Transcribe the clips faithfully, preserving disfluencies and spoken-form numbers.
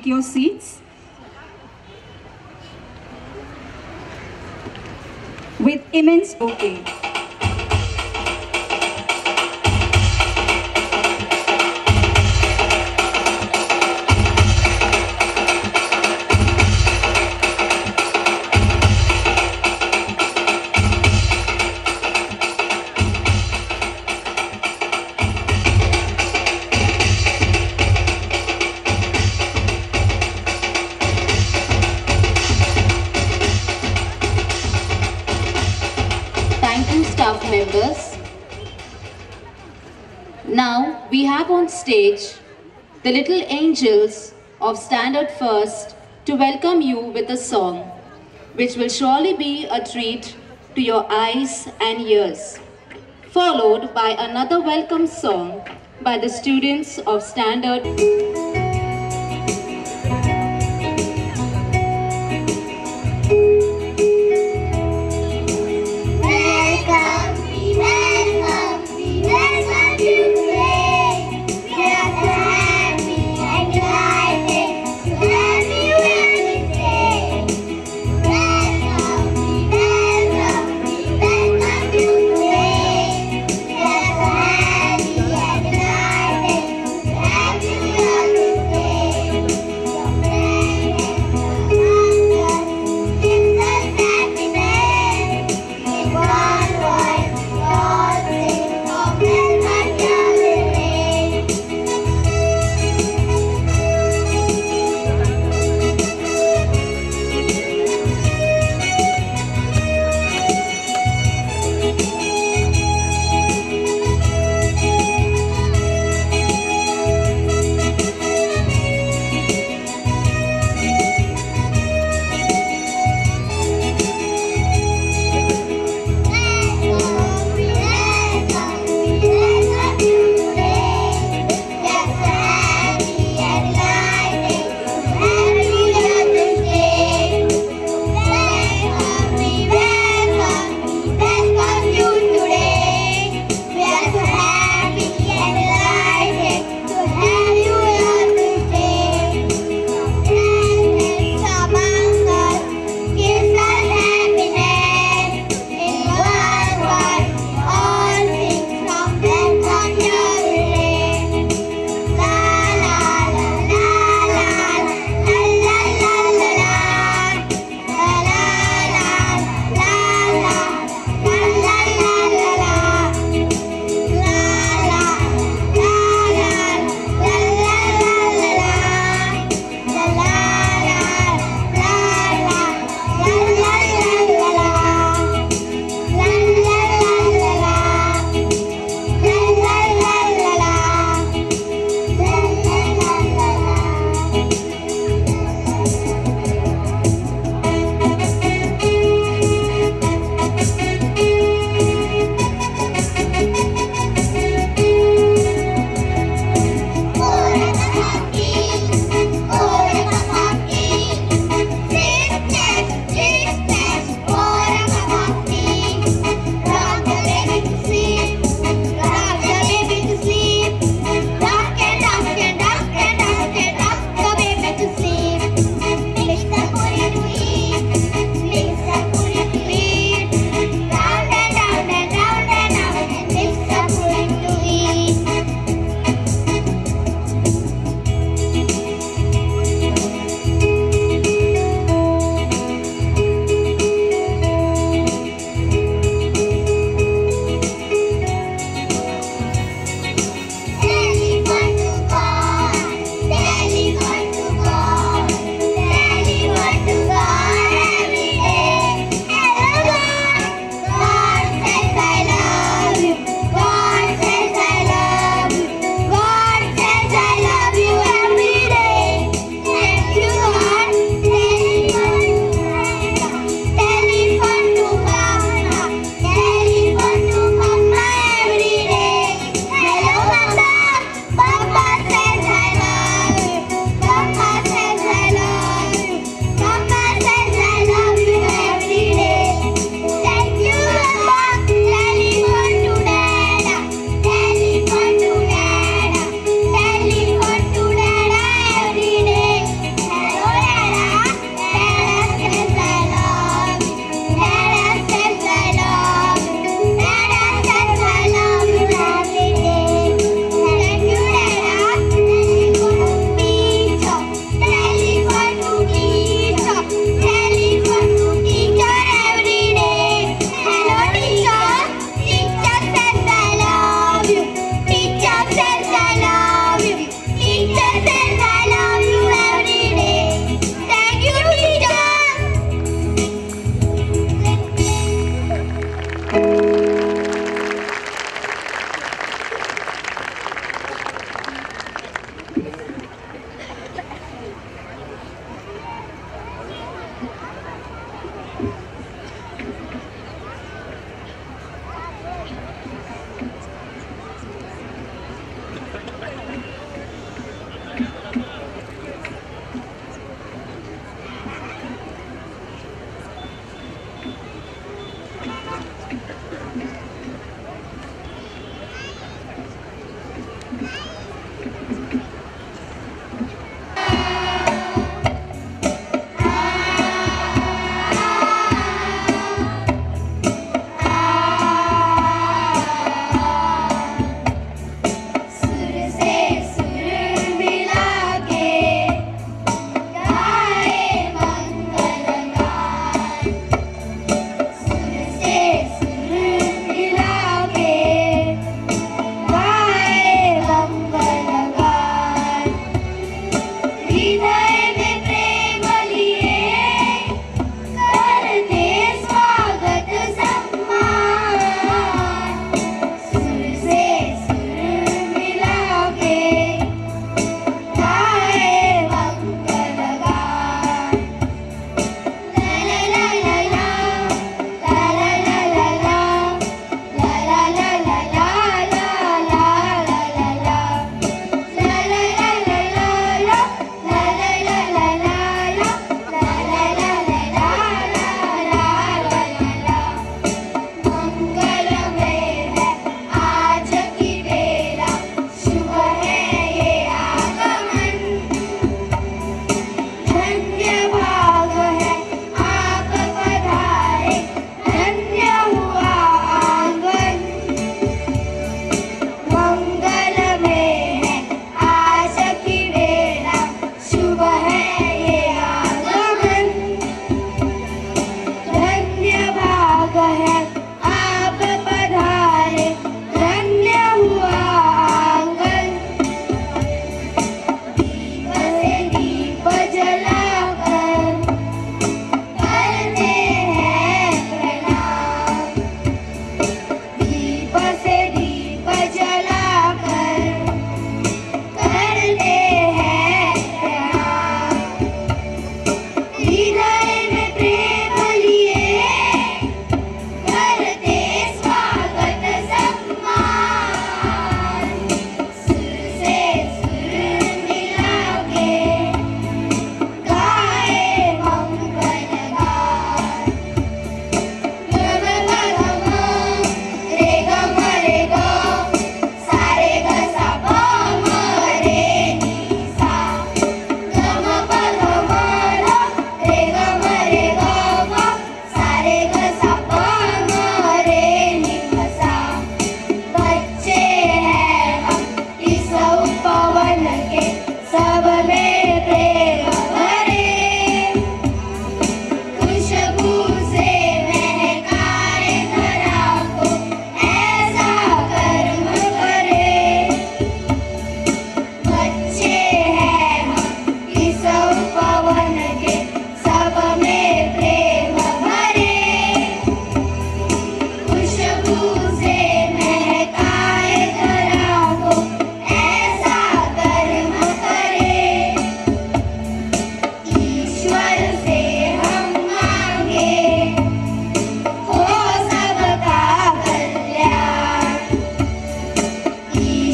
take your seats. With immense bouquet. Staff members. Now we have on stage the little angels of Standard First to welcome you with a song which will surely be a treat to your eyes and ears, followed by another welcome song by the students of Standard. Yeah.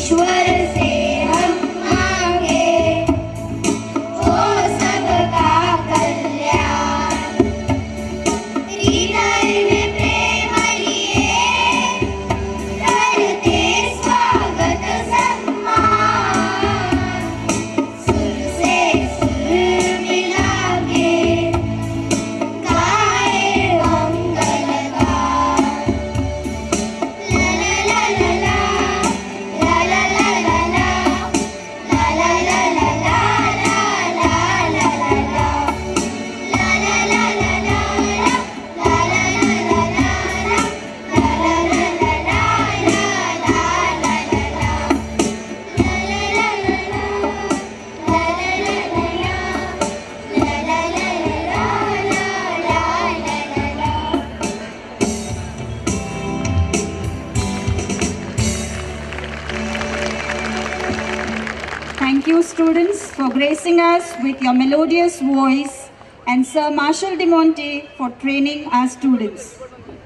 Thank you, students, for gracing us with your melodious voice, and Sir Marshall de Monte for training our students.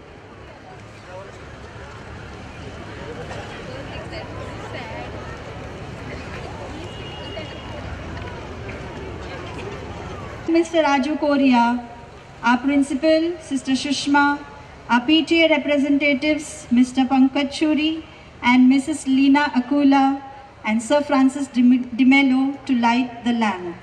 Mister Raju Korea, our principal, Sister Shushma, our P T A representatives, Mister Pankaj Churi and Missus Leena Akula, and Sir Francis de Mello to light the lamp.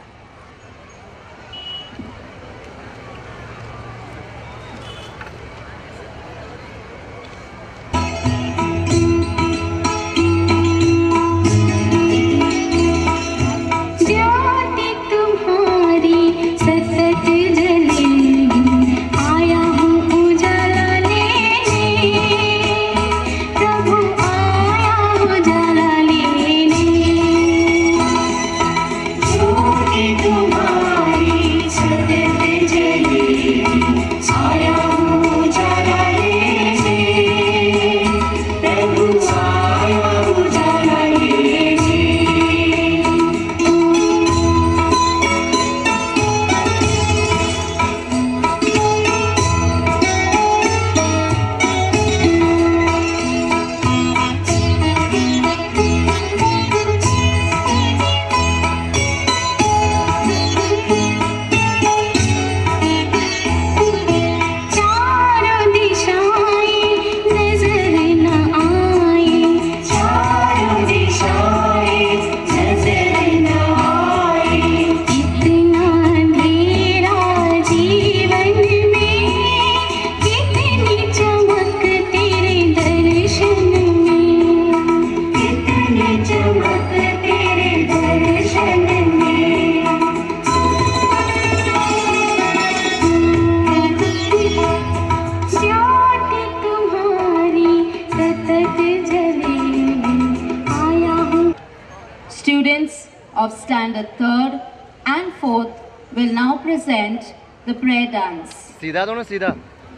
Students of Standard third and fourth will now present the prayer dance. सीधा दो ना सीधा.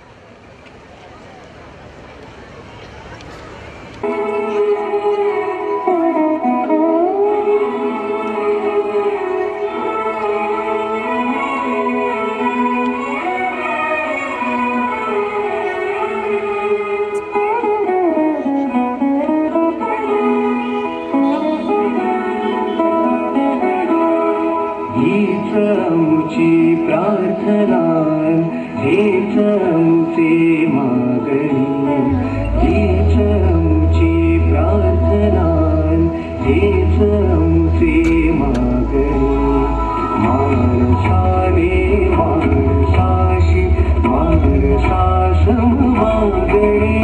प्रार्थना हेच आमची मागणी हेच आमची प्रार्थना हेच आमची मागणी माणसाने माणसाशी माणसासम मागणी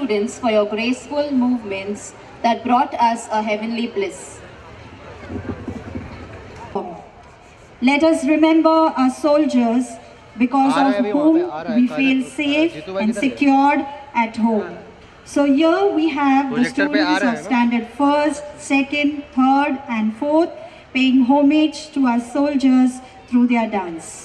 students for your graceful movements that brought us a heavenly bliss. Let us remember our soldiers, because of whom we feel safe and secured at home. So here we have the students of standard first, second, third and fourth paying homage to our soldiers through their dance.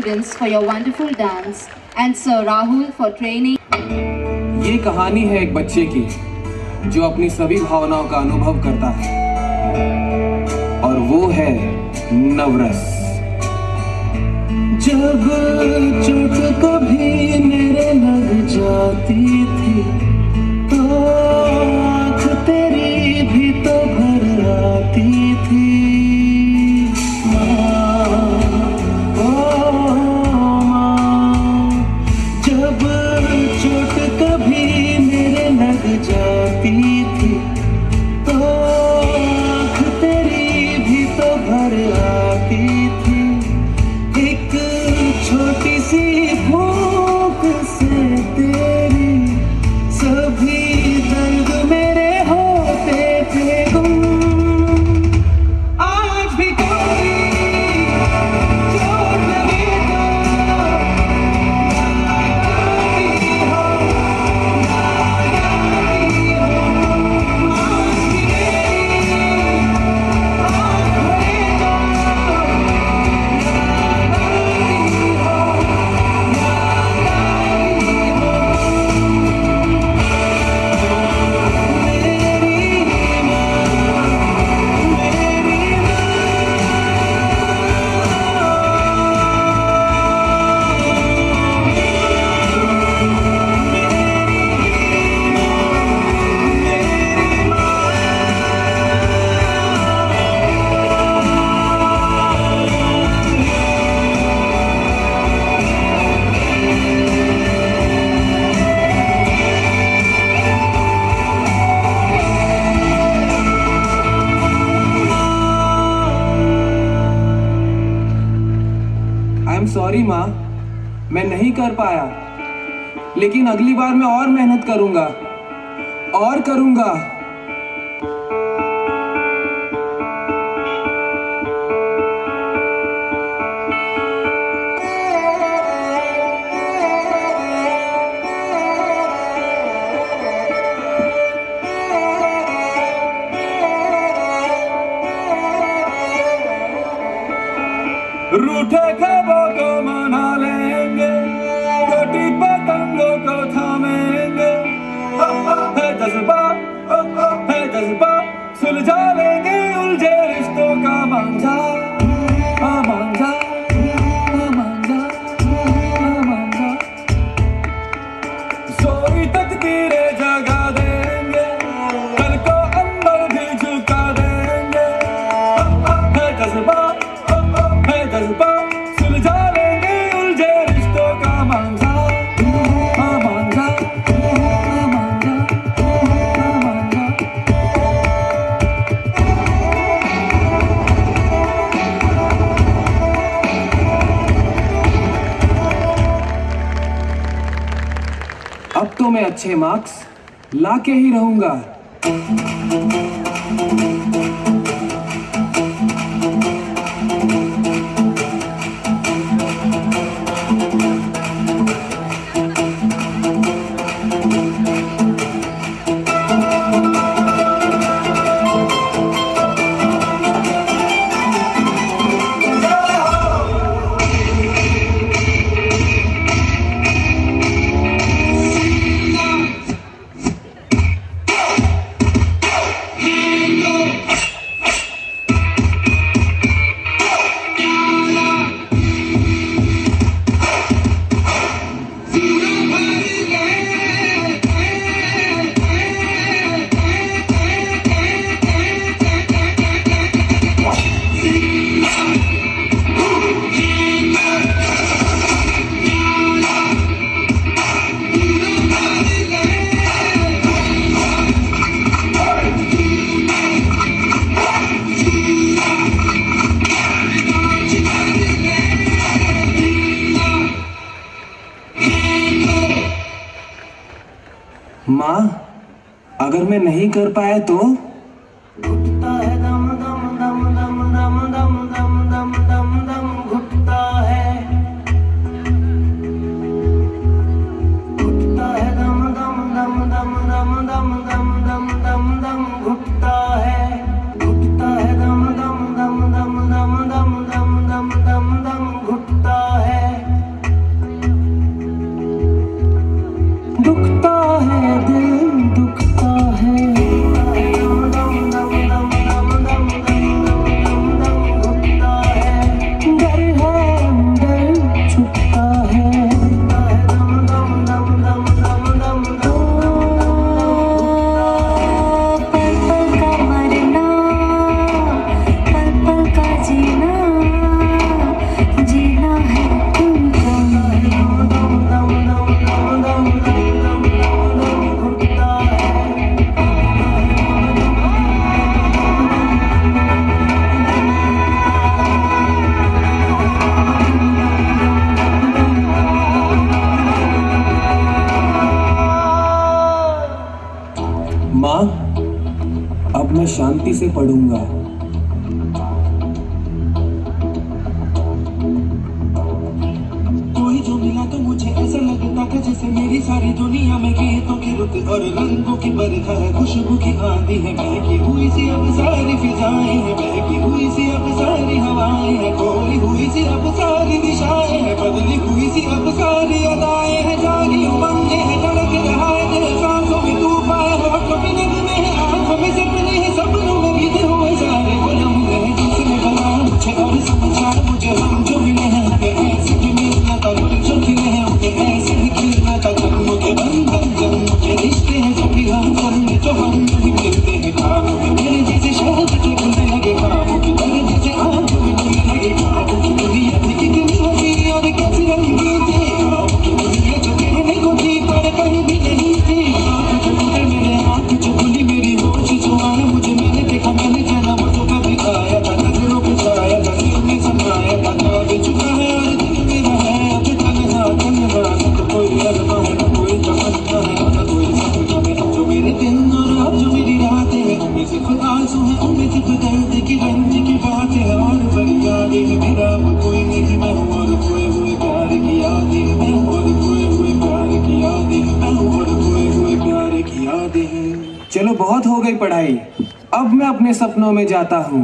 students for your wonderful dance and Sir Rahul for training. ये कहानी है एक बच्चे की जो अपनी सभी भावनाओं का अनुभव करता है और वो है नवरस। जब चोट कभी मेरे लग जाती थी तो आँख तेरी भी तो भर आती थी माँ, ओ माँ। जब चोट कभी मेरे लग जाती थी तो आँख तेरी भी तो भर आती थी। एक छोटी सी भूख से तेरी सभी दर्द मेरे होते थे गुम। आज भी कोई चोट लगे तो याद हो, सॉरी माँ, मैं नहीं कर पाया, लेकिन अगली बार मैं और मेहनत करूंगा और करूंगा। रूठे ख्वाबों को मना लेंगे, छोटी पतंगों को थामेंगे। है जज्बा, है जज्बा, सुलझा लेंगे उलझे रिश्तों का मांझा, मांझा, मांझा, मांझा। सोई तकदीरें जगा देंगे, कल को अंबर भी झुका देंगे। है जज्बा, जज्बा, सुलझा लेंगे उलझे रिश्तों का मांझा, मांझा, मांझा, मांझा। अब तो मैं अच्छे मार्क्स ला के ही रहूंगा। माँ, अगर मैं नहीं कर पाया तो? घुटता है दम दम दम दम दम दम दम दम दम दम घुटता है, घुटता है दम दम दम दम दम दम दम दम दम दम घुटता है, घुटता है दम दम दम दम दम दम दम दम दम दम घुटता है। शांति से पढ़ूंगा। कोई जो मिला तो मुझे ऐसा लगता था जैसे मेरी सारी दुनिया में गीतों की रुत और रंगों की बरखा है, खुशबू की आंधी है, बहकी हुई सी अब सारी फिजाएं हैं, बहकी हुई सी अब सारी हवाएं हैं, खोई हुई सी अब सारी दिशाएं हैं, बदली हुई सी अब सारी अदाएं हैं, जागी उमंगे हैं, धड़क रहा है दिल, सांसों में तूफान है, होठों पे नगमे हैं, आंखों में सपने हैं, सपनों में बीते हुए सारे वो लम्हे हैं जिसने बनाया मुझे और समझा मुझे। हम जो मिले हैं ऐसे भी मिलना था, जो खिले हैं उनके ऐसे ही खिलना था, जन्मों के बंधन जन्मों के रिश्ते हैं, जब भी हम करेंगे तो हम नहीं मिलते हैं खाबों के, मेरे जैसे शहद के खुलने लगे खाबों के, मेरे जैसे आंखों में खुलने लगे खाबों की दुनिया थी कितनी हसी और कैसी रंगीन थी, खाबों की दुनिया जो कहने को थी पर कहीं भी नहीं थी, आँख जो टूटे मेरे आँख जो खुली मेरी होश जो आए मुझे, मैंने देखा मैंने जाना वो जो कभी आया था, नजरों पे छाया था, दिल में समाया था, अब चुका है और दिल मेरा है अब तन्हा तन्हा, न कोई अरमान है न कोई तमन्ना है न कोई सपना है, जो मेरे दिन और अब जो मेरी रातें हैं उनमें सिर्फ आंसू है, उनमें सिर्फ दर्द की रंज की बातें हैं, और फरियादें हैं, मेरा अब कोई नहीं, मैं हूँ और खोए हुए प्यार की यादें हैं, मैं हूँ और खोए हुए प्यार की यादें हैं, मैं हूँ और खोए हुए प्यार की यादें हैं। चलो बहुत हो गई पढ़ाई, अब मैं अपने सपनों में जाता हूँ।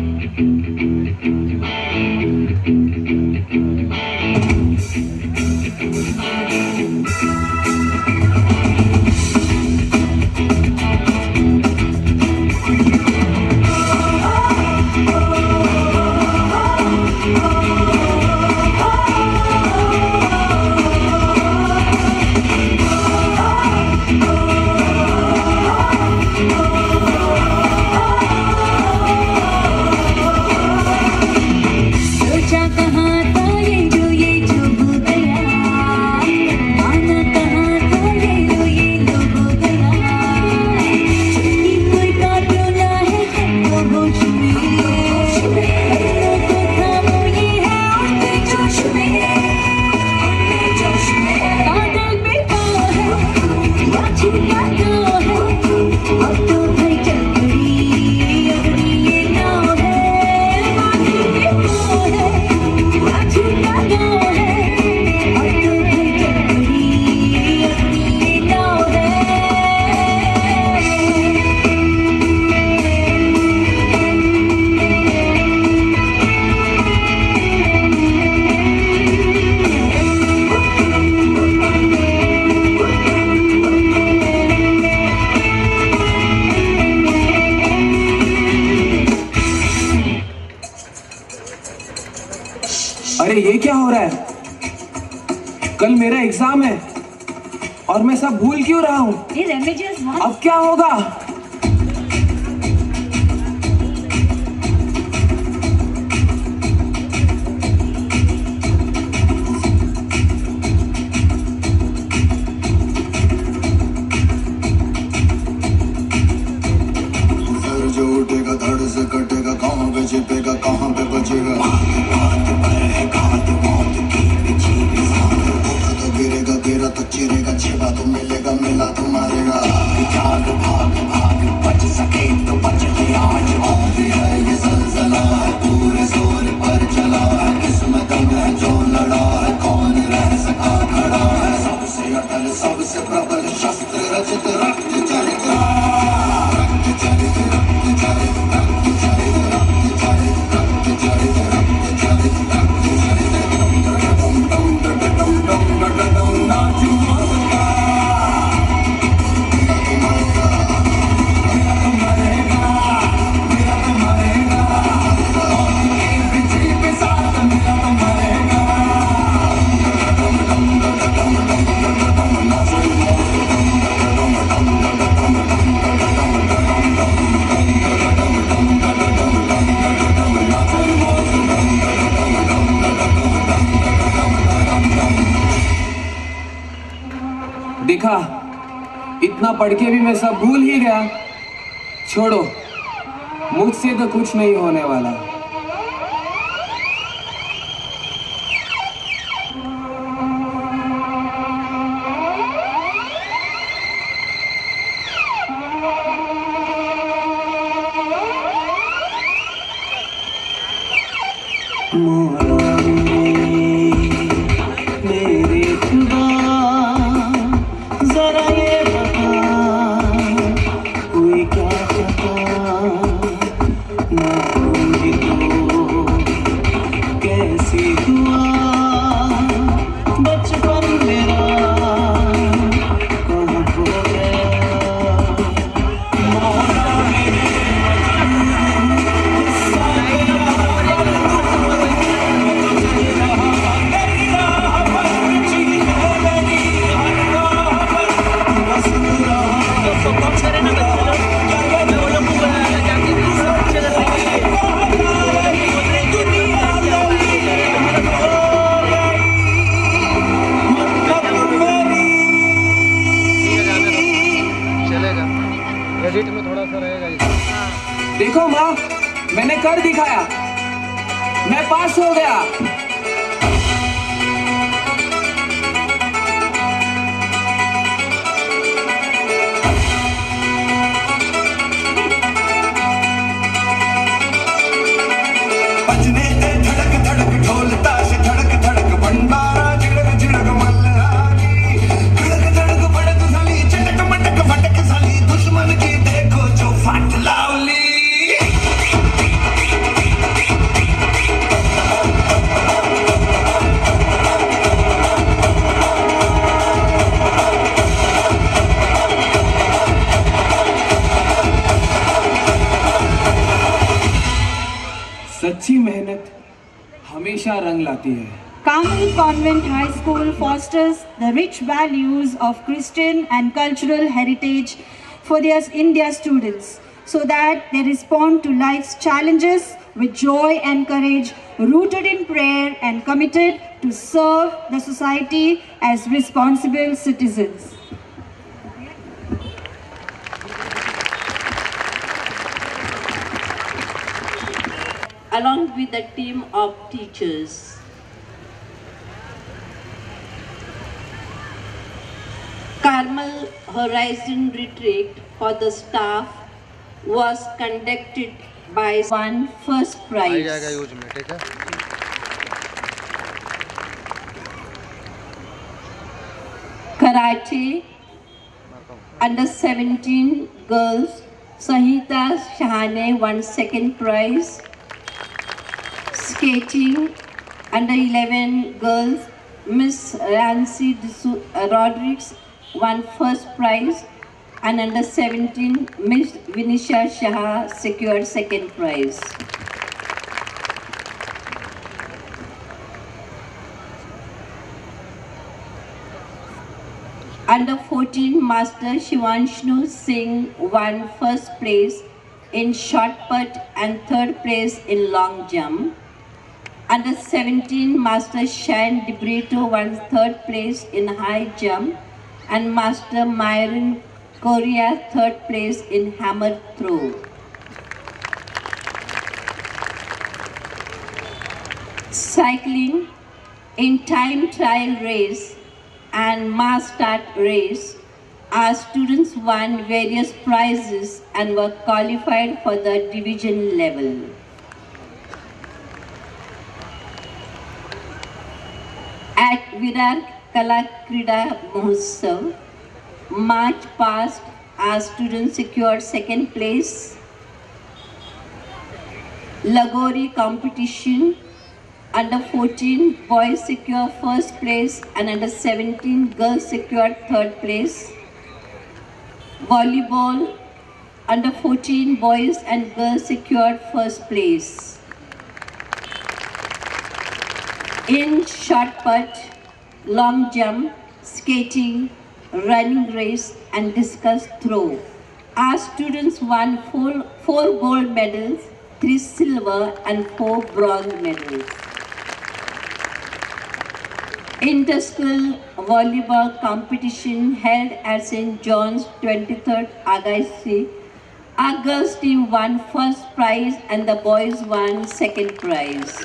अरे ये क्या हो रहा है? कल मेरा एग्जाम है और मैं सब भूल क्यों रहा हूँ? अब क्या होगा? सर जो उठेगा धड़ से कटेगा, कहाँ पे छिपेगा कहाँ पे बचेगा, गिरेगा गिरा तो चिरेगा, छिपा तो मिलेगा मिला तो मारेगा, जाग भाग भाग बच सके तो बच ले आज, आंधी है ये ज़लज़ला है पूरे जोर पर चला है, किस्मत दम है जो लड़ा है, कौन रह सका खड़ा है, सबसे अटल सबसे प्रबल शस्त्र रचित रक्त चरित रक्त चरित रक्त चरित रक्त चरित रक्त चरित रक्त चरित रक्त चरित रक्त चरित डम डम डम डम डम डम नाच मारगा, मेरा तो मरेगा, मेरा तो मरेगा, मेरा तो मरेगा, पीछे पे साथ मेरा तो मरेगा, डम डम डम डम डम डम नाच डम डम डम देखा, इतना पढ़ के भी मैं सब भूल ही गया। छोड़ो, मुझसे तो कुछ नहीं होने वाला। कर दिखाया, मैं पास हो गया। बजने दे धड़क धड़क ढोल ताश धड़क धड़क भंडारा झिड़क झिड़क मल्हारी धड़क धड़क भड़क साली चटक मटक फटक साली दुश्मन की देखो जो फट लावली। सच्ची मेहनत हमेशा रंग लाती है। Carmel Convent High School fosters the rich values of Christian and cultural heritage for their, in their students, so that they respond to life's challenges with joy and courage, rooted in prayer and committed to serve the society as responsible citizens. Along with a team of teachers. Carmel Horizon Retreat for the staff was conducted by one first prize. Karate under seventeen girls, Sahita Shahane won second prize. Skating under eleven girls, Miss Rancy Rodriguez won first prize, and under seventeen Miss Vinisha Shah secured second prize. Under fourteen Master Shivanshnu Singh won first place in shot put and third place in long jump. Under seventeen, Master Shan De Brito won third place in high jump, and Master Myron Korea third place in hammer throw. Cycling in time trial race and mass start race, our students won various prizes and were qualified for the division level. At Virar Kala Krida Mahotsav, March past, our students secured second place. Lagori competition, under fourteen boys secured first place and under seventeen girls secured third place. Volleyball, under fourteen boys and girls secured first place. In shot put, long jump, skating, running race and discus throw, our students won four, four gold medals, three silver and four bronze medals. Inter-school volleyball competition held at Saint John's twenty-third August. Our girls team won first prize and the boys won second prize.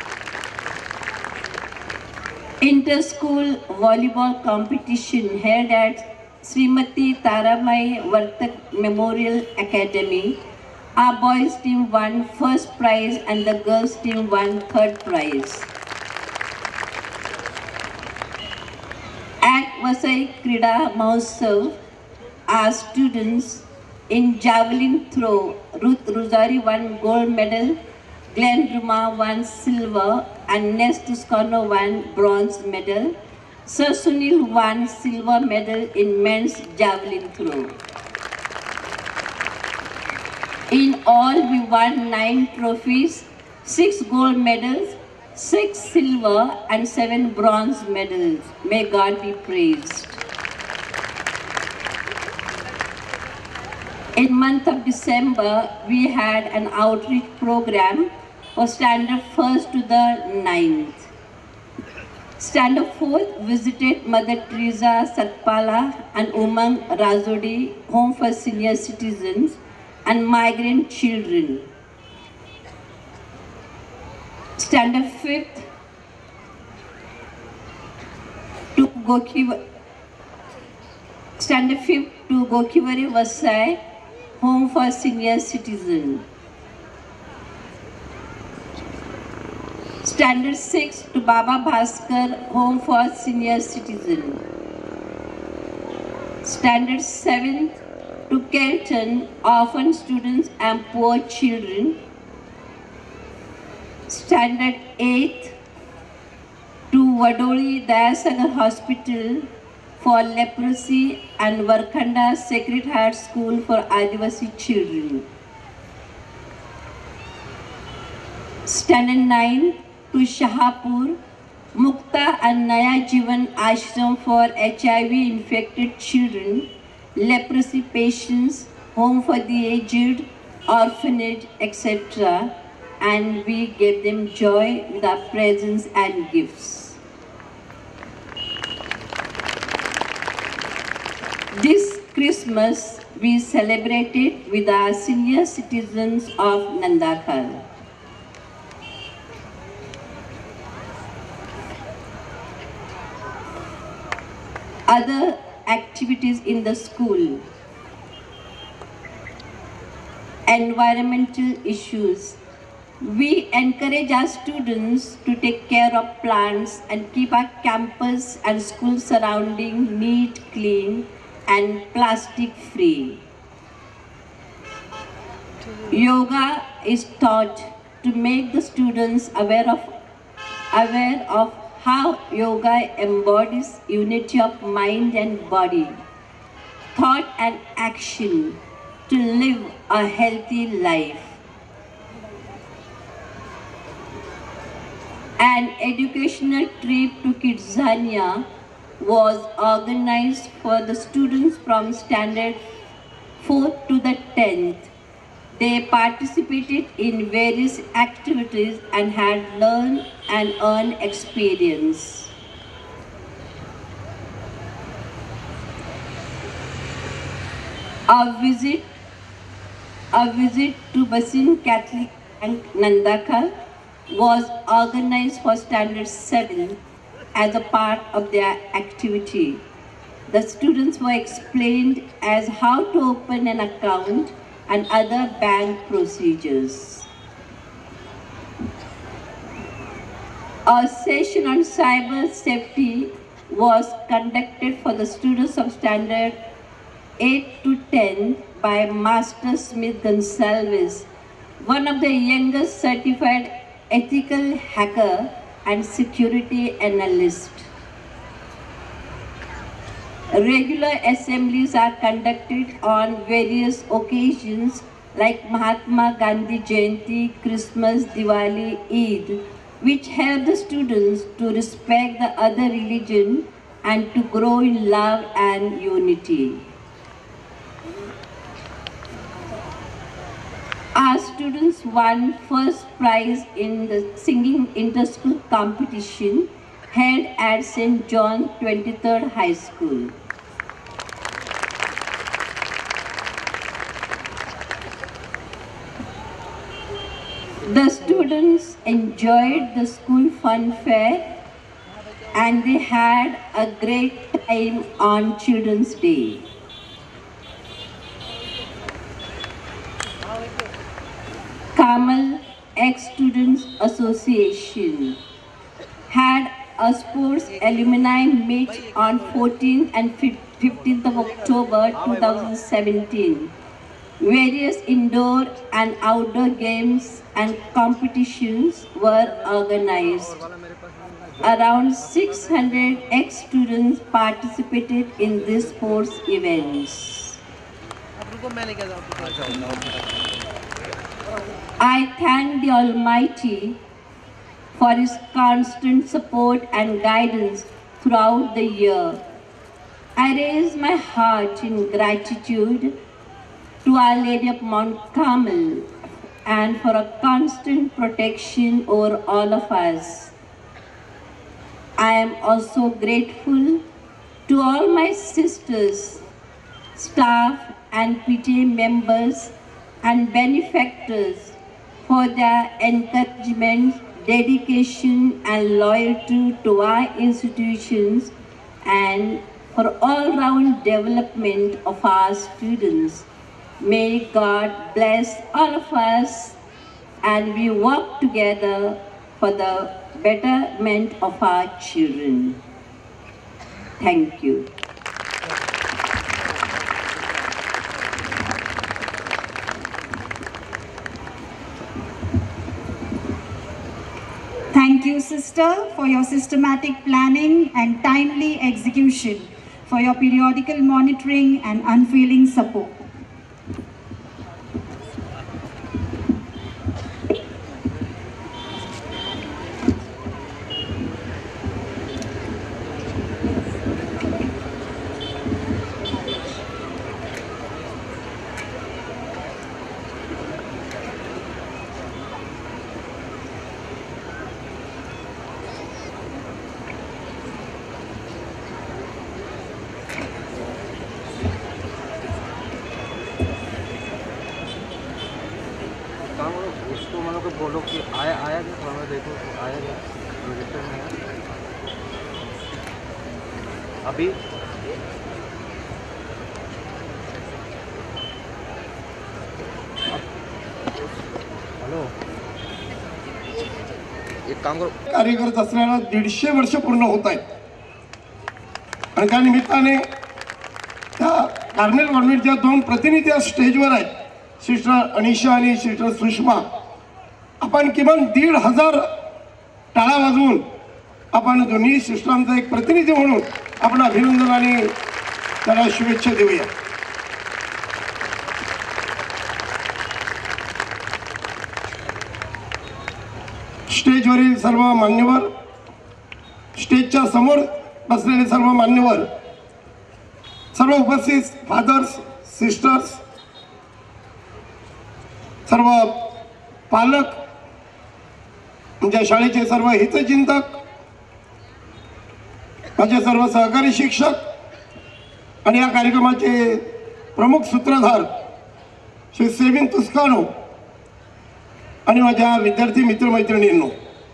Inter-school volleyball competition held at Srimati Taramai Vartak Memorial Academy. Our boys team won first prize and the girls team won third prize. At Vasai Krida Mahotsav, our students in javelin throw, Ruth Rosari won gold medal, Glenn Ruma won silver, and Nest Tuscano won bronze medal. Sir Sunil won silver medal in men's javelin throw. In all, we won nine trophies, six gold medals, six silver and seven bronze medals. May God be praised. In month of December, we had an outreach program for standard first to the ninth. Standard fourth visited Mother Teresa Satpala and Umang Razodi Home for Senior Citizens and Migrant Children. Standard fifth to Gokivari, Standard fifth to Gokivari Vasai, Home for Senior Citizens. Standard six to Baba Bhaskar, Home for Senior Citizen. Standard seven to Kelton, Orphan Students and Poor Children. Standard eight to Vadoli Dayasagar Hospital for Leprosy and Varkhanda Sacred Heart School for Adivasi Children. Standard nine to Shahapur, Mukta and Naya Jivan Ashram for H I V infected children, leprosy patients, home for the aged, orphanage, et cetera. And we gave them joy with our presents and gifts. This Christmas, we celebrated with our senior citizens of Nandakhal. Other activities in the school. Environmental issues. We encourage our students to take care of plants and keep our campus and school surrounding neat, clean, and plastic free. Yoga is taught to make the students aware of, aware of how yoga embodies unity of mind and body, thought and action to live a healthy life. An educational trip to Kidzania was organized for the students from standard fourth to the tenth. They participated in various activities and had learned and earned experience. A visit, a visit to Basin Catholic and Nandakhal was organized for standard seven as a part of their activity. The students were explained as how to open an account and other bank procedures. A session on cyber safety was conducted for the students of standard eight to ten by Master Smith Gonsalves, one of the youngest certified ethical hacker and security analyst. Regular assemblies are conducted on various occasions like Mahatma Gandhi Jayanti, Christmas, Diwali, Eid, which help the students to respect the other religion and to grow in love and unity. Our students won first prize in the singing inter-school competition held at Saint John twenty-third High School. The students enjoyed the school fun fair and they had a great time on Children's Day. Carmel Ex-Students Association had a sports alumni meet on fourteenth and fifteenth of October two thousand seventeen. Various indoor and outdoor games and competitions were organized. Around six hundred ex-students participated in these sports events. I thank the Almighty for His constant support and guidance throughout the year. I raise my heart in gratitude to Our Lady of Mount Carmel and for a constant protection over all of us. I am also grateful to all my sisters, staff and P T A members and benefactors for their encouragement, dedication and loyalty to our institutions and for all-round development of our students. May God bless all of us and we work together for the betterment of our children. Thank you. Thank you, sister, for your systematic planning and timely execution, for your periodical monitoring and unfailing support. उसको मतलब को बोलो कि आया आया क्या थोड़ा मैं देखो आया क्या रजिस्टर में है अभी हॅलो एक काम करू कार्य करत असल्याला दीडशे वर्ष पूर्ण होत आहेत आणि त्या निमित्ताने त्या कार्मेल कॉन्व्हेंटच्या दोन प्रतिनिधी स्टेजवर आहेत, सिस्टर अनिशा आणि सिस्टर सुषमा. आपण किमान दीड हजार टाळ्या वाजवून आपण दोन्ही सिस्टरांचा एक प्रतिनिधी म्हणून आपण अभिनंदन आणि त्याला शुभेच्छा देऊया. स्टेजवरील सर्व मान्यवर, स्टेजच्या समोर बसलेले सर्व मान्यवर, सर्व उपस्थित फादर्स, सिस्टर्स, सर्व पालक, तुमच्या शाळेचे सर्व हितचिंतक, माझे सर्व सहकारी शिक्षक आणि या कार्यक्रमाचे प्रमुख सूत्रधार श्री सेविन तुस्कानो आणि माझ्या विद्यार्थी मित्रमैत्रिणींनो,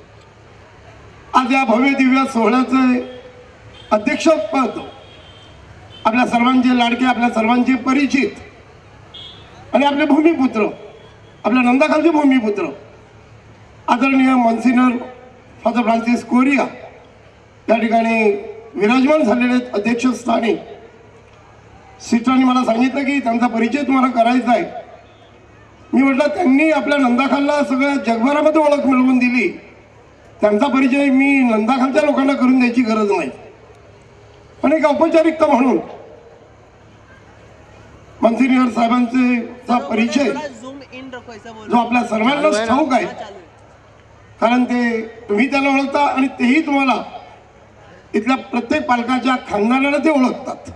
आज या भव्य दिव्य सोहळ्याचे अध्यक्षपद आपल्या सर्वांचे लाडके, आपल्या सर्वांचे परिचित आणि आपले भूमिपुत्र, आपल्या नंदाखालचे भूमिपुत्र आदरणीय मॉन्सिनर फादर फ्रान्सिस कोरिया या ठिकाणी विराजमान झालेले अध्यक्षस्थानी. सिस्टरांनी मला सांगितलं की त्यांचा परिचय तुम्हाला करायचा आहे. मी म्हटलं त्यांनी आपल्या नंदाखालला सगळ्या जगभरामध्ये ओळख मिळवून दिली, त्यांचा परिचय मी नंदाखालच्या लोकांना करून द्यायची गरज नाही. पण एक औपचारिकता म्हणून मॉन्सिनर साहेबांचा परिचय जो आपल्या सर्वांनाच ठाऊक आहे, कारण ते तुम्ही त्याला ओळखता आणि तेही तुम्हाला इथल्या प्रत्येक पालकाच्या खानदानाला ते ओळखतात.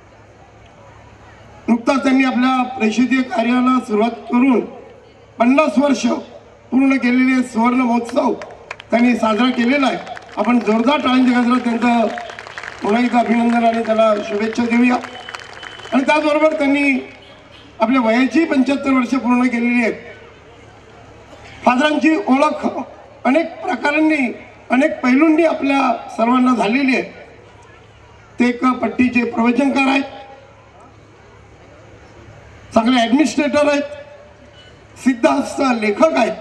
नुकताच त्यांनी आपल्या प्रेषितीय कार्याला सुरुवात करून पन्नास वर्ष पूर्ण केलेले सुवर्ण महोत्सव त्यांनी साजरा केलेला आहे. आपण जोरदार टाळ्यांच्या गजरात त्यांचं पुन्हा एकदा अभिनंदन आणि त्याला शुभेच्छा देऊया. आणि त्याचबरोबर त्यांनी आपल्या वयाची पंच्याहत्तर वर्ष पूर्ण केलेली आहेत. फादरांची ओळख अनेक प्रकारांनी, अनेक पैलूंनी आपल्या सर्वांना झालेली आहे. ते एक पट्टीचे प्रवचनकार आहेत, चांगले ॲडमिनिस्ट्रेटर आहेत, सिद्धहस्त लेखक आहेत,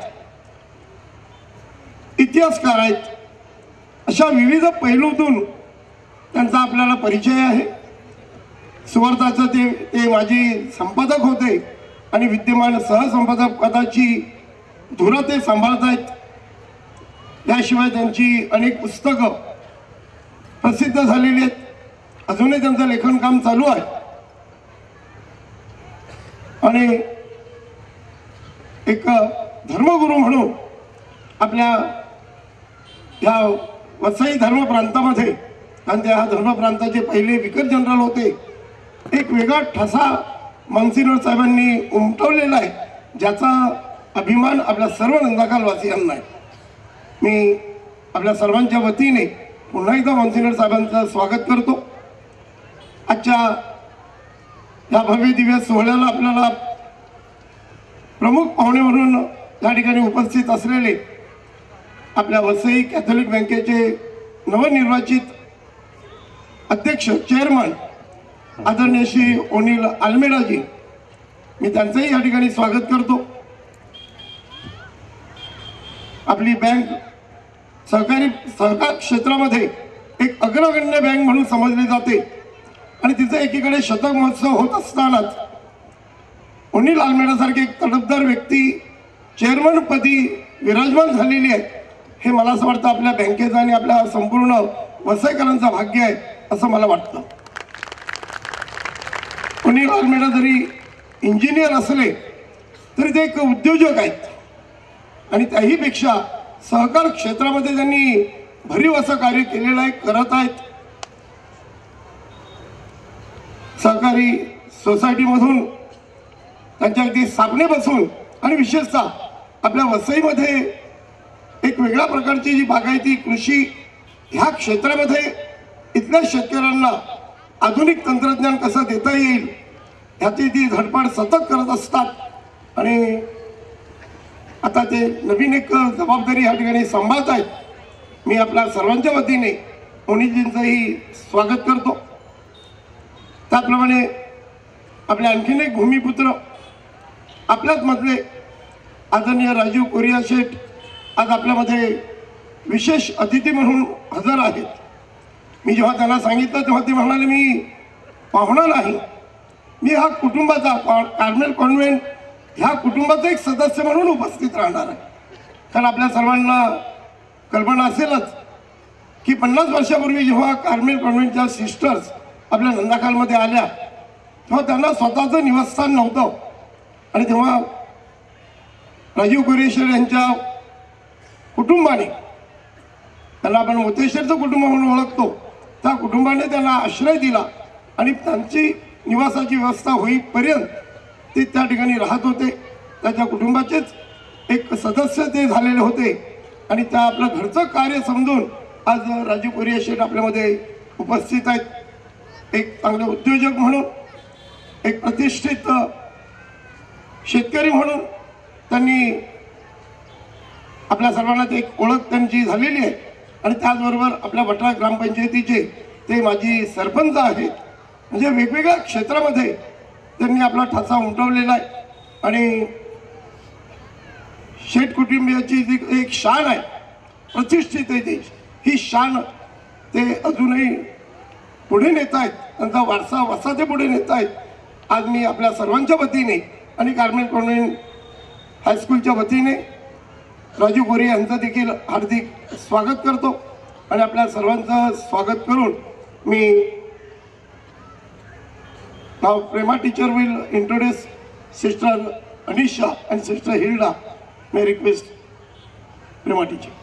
इतिहासकार आहेत. अशा विविध पैलूतून त्यांचा आपल्याला परिचय आहे. सुवार्थाचं ते ते माजी संपादक होते आणि विद्यमान सहसंपादक पदाची धुरा ते सांभाळत आहेत. याशिवाय त्यांची अनेक पुस्तकं प्रसिद्ध झालेली आहेत. अजूनही त्यांचं लेखन काम चालू आहे. आणि एक धर्मगुरू म्हणून आपल्या ह्या वसई धर्म प्रांतामध्ये, कारण त्या ह्या धर्म प्रांताचे पहिले विकर जनरल होते, एक वेगळा ठसा मॉन्सिनर साहेबांनी उमटवलेला आहे, ज्याचा अभिमान आपल्या सर्व नंदाखाल वासियांना आहे. मी आपल्या सर्वांच्या वतीने पुन्हा एकदा मॉन्सिनर साहेबांचं स्वागत करतो. आजच्या या भव्य दिव्य सोहळ्याला आपल्याला प्रमुख पाहुणे म्हणून या ठिकाणी उपस्थित असलेले आपल्या वसई कॅथोलिक बँकेचे नवनिर्वाचित अध्यक्ष चेअरमन आदरणीय श्री ओनिल आल्मेडाजी, मी त्यांचंही या ठिकाणी स्वागत करतो. आपली बँक सहकारी सहकार क्षेत्रामध्ये एक अग्रगण्य बँक म्हणून समजली जाते आणि तिचं एकीकडे शतक महोत्सव होत असतानाच ओनिल आल्मेडासारखी एक तडफदार व्यक्ती चेअरमनपदी विराजमान झालेली आहे, हे मला असं वाटतं आपल्या बँकेचं आणि आपल्या संपूर्ण वसईकरांचं भाग्य आहे असं मला वाटतं. ओनिल आल्मेडा जरी इंजिनियर असले तरी ते एक उद्योजक आहेत आणि त्याहीपेक्षा सहकार क्षेत्रामध्ये त्यांनी भरीव असं कार्य केलेलं आहे, करत आहेत. सहकारी सोसायटीमधून त्यांच्या अगदी स्थापने बसून आणि विशेषतः आपल्या वसईमध्ये एक वेगळ्या प्रकारची जी बागायती कृषी ह्या क्षेत्रामध्ये इथल्या शेतकऱ्यांना आधुनिक तंत्रज्ञान कसं देता येईल ह्याची ती धडपड सतत करत असतात आणि आता ते नवीन एक जबाबदारी या ठिकाणी सांभाळत आहेत. मी आपल्या सर्वांच्या वतीने ओनिलजींचंही स्वागत करतो. त्याप्रमाणे आपले आणखीन एक भूमिपुत्र आपल्याच मधले आदरणीय राजीव कोरिया शेठ आज आपल्यामध्ये विशेष अतिथी म्हणून हजर आहेत. मी जेव्हा त्यांना सांगितलं तेव्हा ते म्हणाले मी पाहुणा नाही, मी हा कुटुंबाचा कार्मेल कॉन्व्हेंट ह्या कुटुंबाचा एक सदस्य म्हणून उपस्थित राहणार आहे. कारण आपल्या सर्वांना कल्पना असेलच की पन्नास वर्षापूर्वी जेव्हा कार्मेल कॉन्व्हेंटच्या सिस्टर्स आपल्या नंदाखालमध्ये आल्या तेव्हा त्यांना स्वतःचं निवासस्थान नव्हतं आणि तेव्हा राजीव कोरेश्वर यांच्या कुटुंबाने, त्यांना आपण मोतेश्वरचं कुटुंब म्हणून ओळखतो, त्या कुटुंबाने त्यांना आश्रय दिला आणि त्यांची निवासाची व्यवस्था होईपर्यंत ते त्या ठिकाणी राहत होते. त्याच्या कुटुंबाचेच एक सदस्य ते झालेले होते आणि त्या आपलं घरचं कार्य समजून आज राजीव कोरिया शेठ आपल्यामध्ये उपस्थित आहेत. एक चांगले उद्योजक म्हणून, एक प्रतिष्ठित शेतकरी म्हणून त्यांनी आपल्या सर्वांना एक ओळख त्यांची झालेली आहे आणि त्याचबरोबर आपल्या वटाळा ग्रामपंचायतीचे ते माजी सरपंच आहेत. म्हणजे वेगवेगळ्या क्षेत्रामध्ये त्यांनी आपला ठसा उमटवलेला आहे आणि शेठ कुटुंबियाची जी एक शान आहे, प्रतिष्ठित आहे ती, ही शान ते अजूनही पुढे नेत आहेत, त्यांचा वारसा वसा ते पुढे नेत आहेत. आज मी आपल्या सर्वांच्या वतीने आणि कार्मेल कॉन्व्हेंट हायस्कूलच्या वतीने राजीव कोरिया यांचं देखील हार्दिक स्वागत करतो आणि आपल्या सर्वांचं स्वागत करून मी नाव Prema teacher will introduce sister Anisha and sister Hilda. May I request Prema teacher.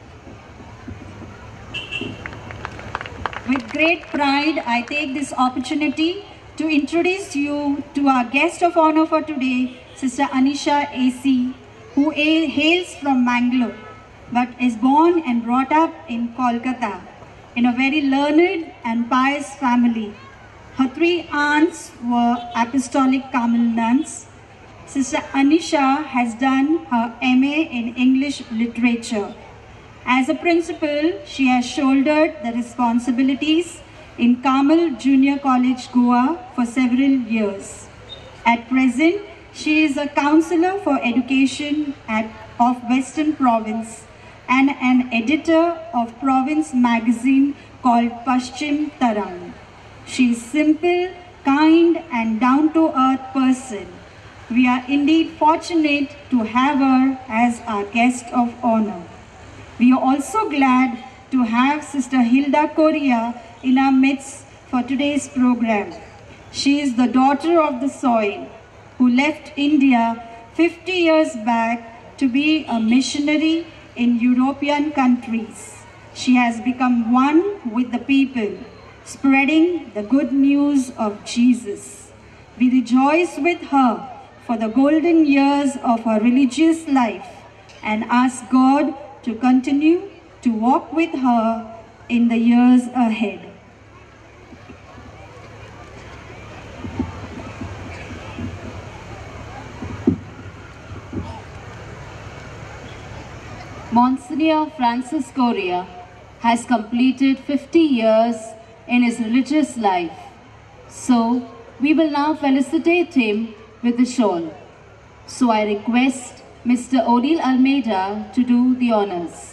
With great pride, I take this opportunity to introduce you to our guest of honor for today, Sister Anisha A C, who hails from Mangalore but is born and brought up in Kolkata in a very learned and pious family. Her three aunts were Apostolic Carmel nuns. Sister Anisha has done her M A in English literature. As a principal, she has shouldered the responsibilities in Carmel Junior College, Goa for several years. At present, she is a counselor for education at, of Western Province and an editor of Province magazine called Paschim Tarang. She is simple, kind and down-to-earth person. We are indeed fortunate to have her as our guest of honor. We are also glad to have Sister Hilda Korea in our midst for today's program. She is the daughter of the soil who left India fifty years back to be a missionary in European countries. She has become one with the people, spreading the good news of Jesus. We rejoice with her for the golden years of her religious life and ask God to continue to walk with her in the years ahead. Monsignor Francis Correa has completed fifty years in his religious life. So, we will now felicitate him with the shawl. So I request Mister Odile Almeida to do the honors.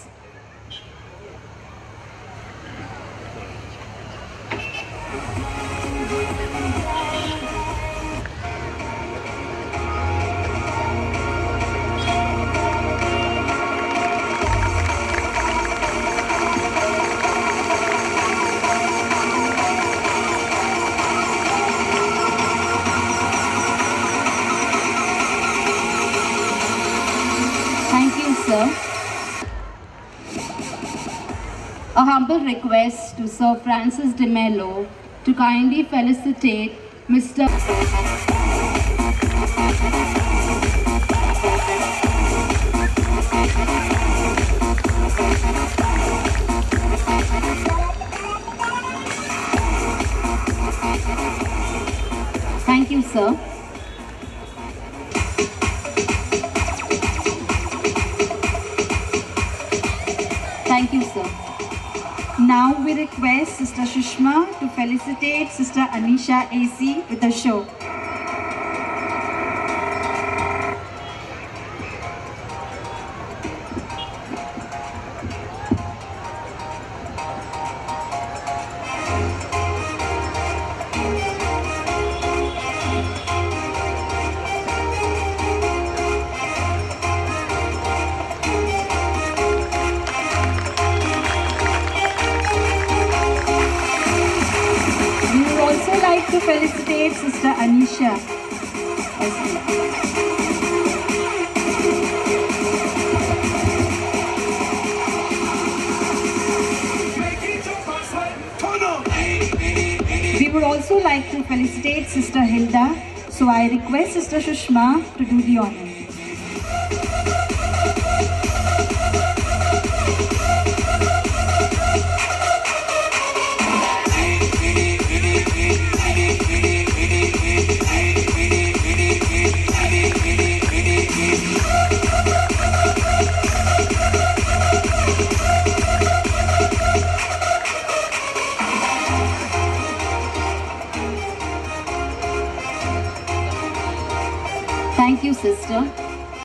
A humble request to Sir Francis de Mello to kindly felicitate Mister Thank you, sir. Thank you, sir. Now we request Sister Shushma to felicitate Sister Anisha A C with the show. To felicitate Sister Anisha. We would also like to felicitate Sister Hilda, so I request Sister Shushma to do the honors. Thank you, sister.